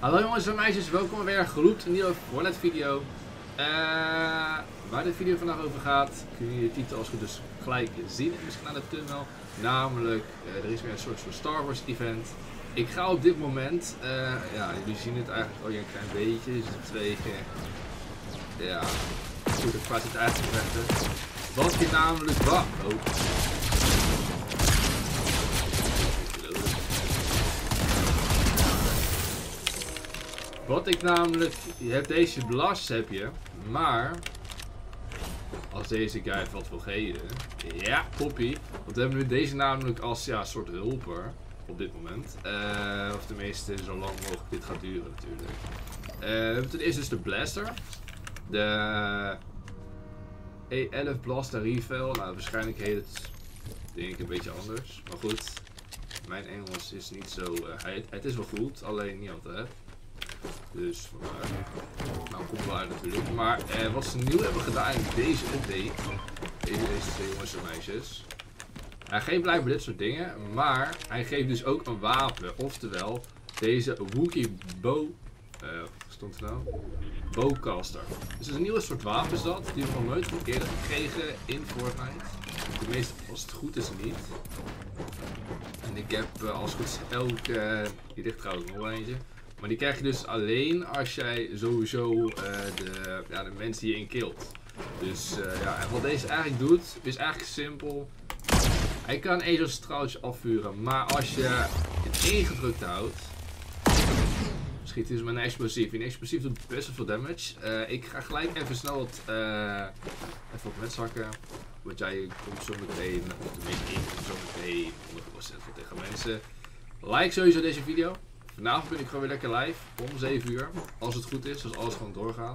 Hallo jongens en meisjes, welkom weer geroepen een nieuwe Fortnite video. Waar de video vandaag over gaat, kun je de titel als goed dus gelijk zien, misschien aan de thumbnail. Namelijk, er is weer een soort van Star Wars event. Ik ga op dit moment, ja jullie zien het eigenlijk al een klein beetje, dus de twee keer, ja, goed het paard zit uitgevechten. Wat je namelijk, Wat ik namelijk, je hebt deze blast heb je, maar als deze guy het wat wil geven, ja, toppie. Want we hebben nu deze namelijk als ja, soort hulper op dit moment. Of tenminste, zo lang mogelijk dit gaat duren natuurlijk. We hebben ten eerste dus de blaster. De E11 blaster refill. Nou, waarschijnlijk heet het denk ik een beetje anders. Maar goed, mijn Engels is niet zo, het is wel goed, alleen niet altijd. Dus nou komt wel uit natuurlijk. Maar wat ze nieuw hebben gedaan in deze update, deze twee jongens en meisjes. Hij geeft blijkbaar dit soort dingen, maar hij geeft dus ook een wapen. Oftewel, deze Wookiee Bow, stond er nou? Bowcaster. Dus het is een nieuwe soort wapen is dat, die we nog nooit eerder gekregen in Fortnite. Tenminste, als het goed is niet. En ik heb als het goed is elke, hier ligt trouwens nog eentje. Maar die krijg je dus alleen als jij sowieso de mensen hierin killt. Dus ja, en wat deze eigenlijk doet, is eigenlijk simpel. Hij kan één zo'n straaltje afvuren, maar als je het ingedrukt houdt, schiet hij dus met een explosief. Een explosief doet best wel veel damage. Ik ga gelijk even snel even op met zakken. Want jij komt zo meteen, of tenminste ik kom zo meteen 100% tegen mensen. Like sowieso deze video. Vanavond ben ik gewoon weer lekker live om 7 uur. Als het goed is, als alles gewoon doorgaat.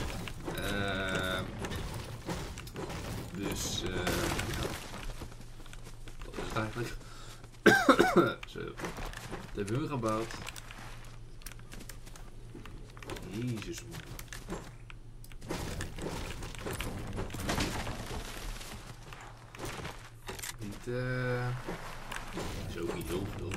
Dus ja. Dat is het eigenlijk. Zo. Dat hebben we gebouwd. Jezus man. Niet zo niet heel veel.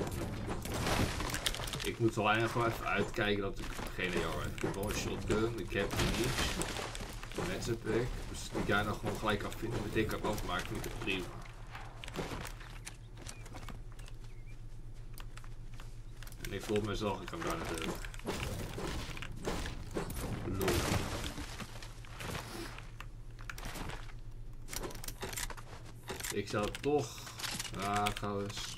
Ik moet wel eigenlijk gewoon even uitkijken dat ik geen AR heb. Ik heb wel een shotgun, ik heb niets. Mensen pick. Dus die guy nog gewoon gelijk afvinden met ik kan afmaken, vind ik het prima. En ik voel mezelf, ik kan daar natuurlijk. Ik zou toch. Trouwens.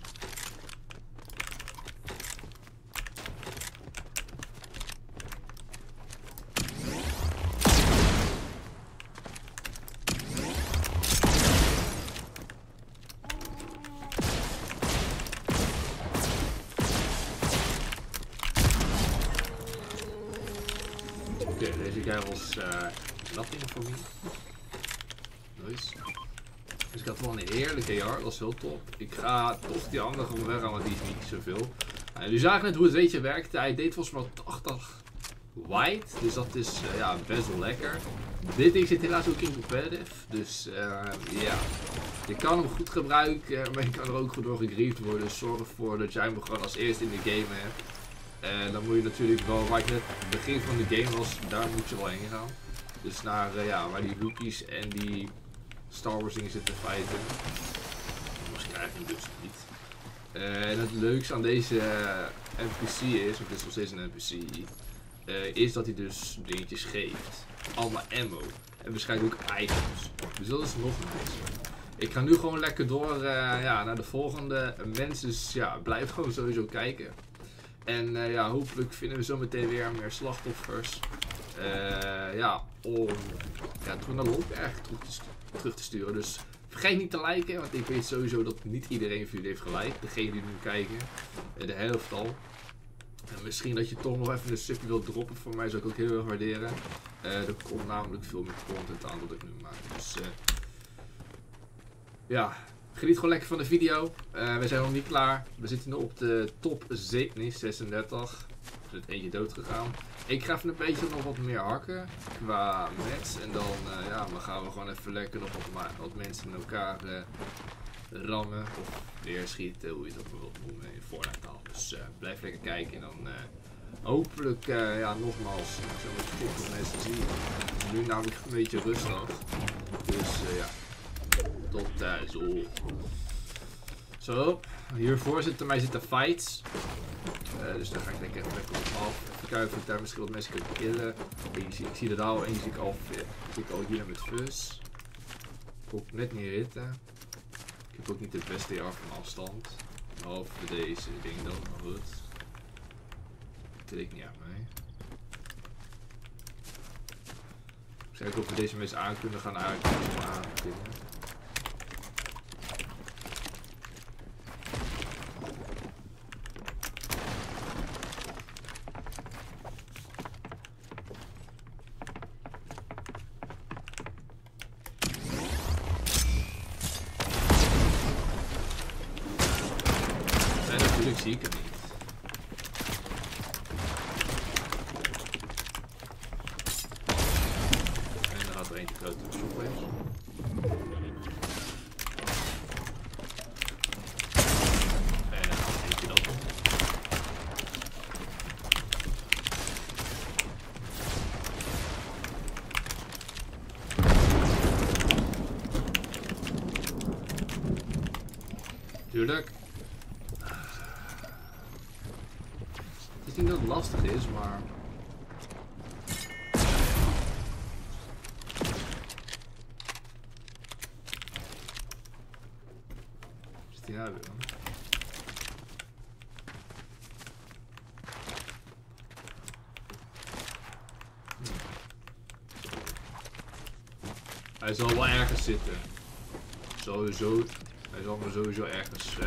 Deze guy was nothing for me. Nice. Dus ik had wel een heerlijke AR, dat is heel top. Ik ga toch die andere gewoon weggaan, want die is niet zoveel. Jullie zagen net hoe het weetje werkte. Hij deed volgens mij 80 white, dus dat is ja, best wel lekker. Dit ding zit helaas ook in competitive, dus ja. Je kan hem goed gebruiken, maar je kan er ook goed door gegriefd worden. Dus zorg ervoor dat jij hem gewoon als eerste in de game hebt. En dan moet je natuurlijk wel, waar ik net het begin van de game was, daar moet je wel heen gaan. Dus naar ja, waar die Wookiees en die Star Wars dingen zitten feiten. Anders krijg je hem dus niet. En het leukste aan deze NPC is, want dit is nog steeds een NPC, is dat hij dus dingetjes geeft. Allemaal ammo. En waarschijnlijk ook items. Dus dat is nog nice. Ik ga nu gewoon lekker door ja, naar de volgende. Mensen, dus ja, blijf gewoon sowieso kijken. En ja, hopelijk vinden we zo meteen weer meer slachtoffers. Ja, om ja, terug naar Longberg terug te sturen. Dus vergeet niet te liken, want ik weet sowieso dat niet iedereen van jullie heeft geliked. Degene die nu kijken, de helft al. En misschien dat je toch nog even een stukje wilt droppen voor mij, zou ik ook heel erg waarderen. Er komt namelijk veel meer content aan dat ik nu maak. Dus ja. Geniet gewoon lekker van de video. We zijn nog niet klaar. We zitten nu op de top 36. Er is eentje dood gegaan. Ik ga even een beetje nog wat meer hakken qua match. En dan ja, dan gaan we gewoon even lekker nog wat mensen in elkaar rammen. Of weer schieten, hoe je dat wilt noemen in Fortnite taal. Dus blijf lekker kijken en dan Hopelijk, ja, nogmaals, ik zou het veel mensen zien. Het is nu namelijk een beetje rustig. Dus ja, tot zo. Zo, hiervoor zitten mij zitten fights. Dus daar ga ik denk ik even lekker op af. Even kijken of ik daar misschien wat mensen kan killen. Ik zie er al, één zie ik al hier met fus. Ik kon net niet ritten. Ik heb ook niet het beste jaar van afstand. Behalve deze ding dan, maar goed. Ik niet aan mij. Kijken of we deze mensen aan kunnen gaan aankunnen. En natuurlijk zie ik het niet. Eentje grote soep is. En dan gaat eentje dat doen. Tuurlijk. Het is niet dat het lastig is, maar... Ja, weer dan. Hij zal wel ergens zitten. Sowieso. Hij zal me sowieso ergens zien.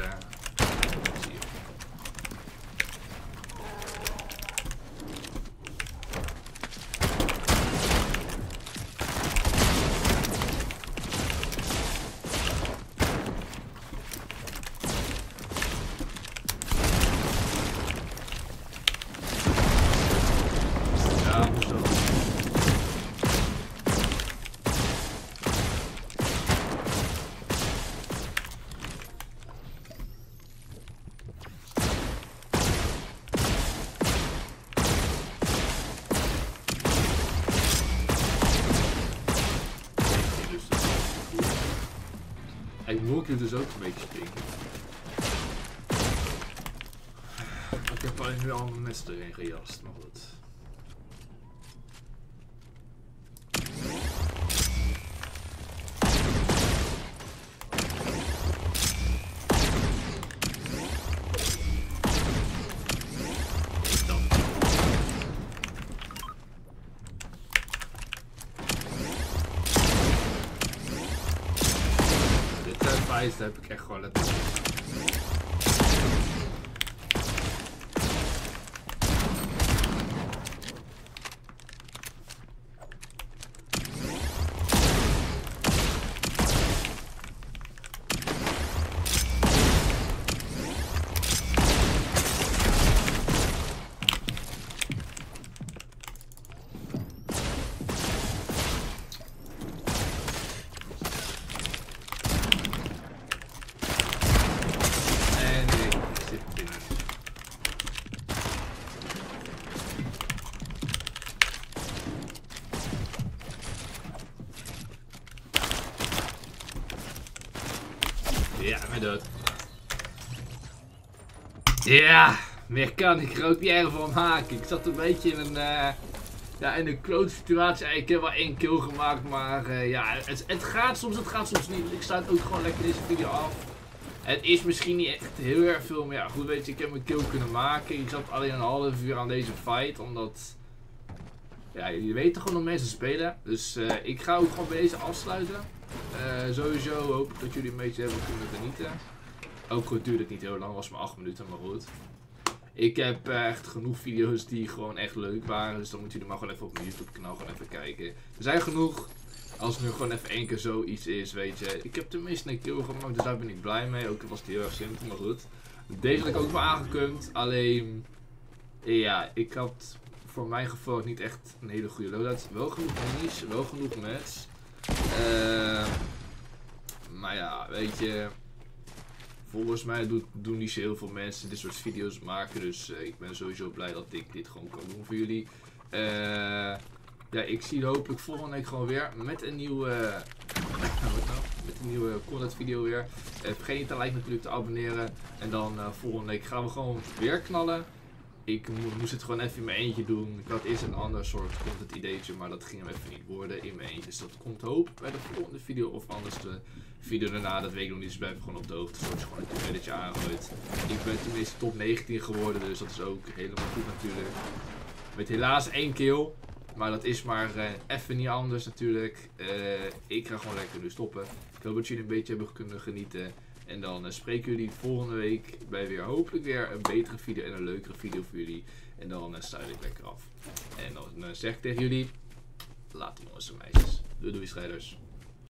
Ik moet je dus ook een beetje springen. Ik heb alleen nu al mijn mes erin gejast, maar goed. Daar heb ik echt gewoon letterlijk. Ja, ik ben dood. Ja, meer kan ik er ook niet erg van maken. Ik zat een beetje in een, ja, in een klote situatie. Ik heb wel 1 kill gemaakt, maar ja, het gaat soms niet. Ik sluit ook gewoon lekker deze video af. Het is misschien niet echt heel erg veel, maar ja, goed, weet je, ik heb mijn kill kunnen maken. Ik zat alleen een half uur aan deze fight, omdat... Ja, jullie weten gewoon hoe mensen spelen. Dus ik ga ook gewoon bij deze afsluiten. Sowieso hoop ik dat jullie een beetje hebben kunnen genieten. Ook goed duurde het niet heel lang, was maar 8 minuten, maar goed. Ik heb echt genoeg video's die gewoon echt leuk waren. Dus dan moeten jullie maar gewoon even op mijn YouTube kanaal gewoon even kijken. Er zijn genoeg. Als het nu gewoon even 1 keer zoiets is, weet je. Ik heb tenminste een kill gemaakt, dus daar ben ik blij mee. Ook was het heel erg simpel, maar goed. Deze had ik ook wel aangekund. Alleen, ja, ik had voor mijn gevoel niet echt een hele goede loadout. Wel genoeg minis, wel genoeg mats. Maar ja, weet je. volgens mij doen niet zo heel veel mensen dit soort video's maken. Dus ik ben sowieso blij dat ik dit gewoon kan doen voor jullie. Ja, ik zie je hopelijk volgende week gewoon weer met een nieuwe, content video weer. Vergeet niet te liken natuurlijk, te abonneren. En dan volgende week gaan we gewoon weer knallen. Ik moest het gewoon even in mijn eentje doen. Ik had eerst een ander soort content ideetje, maar dat ging hem even niet worden in mijn eentje. Dus dat komt hoop bij de volgende video of anders de video daarna. Dat weet ik nog niet, dus blijf gewoon op de hoogte. Zoals je gewoon een creditje aangooit. Ik ben tenminste top 19 geworden, dus dat is ook helemaal goed natuurlijk. Met helaas 1 kill. Maar dat is maar even niet anders natuurlijk. Ik ga gewoon lekker nu stoppen. Ik hoop dat jullie een beetje hebben kunnen genieten. En dan spreken jullie volgende week bij weer hopelijk weer een betere video en een leukere video voor jullie. En dan sluit ik lekker af. En dan zeg ik tegen jullie, later jongens en meisjes. Doei doei strijders.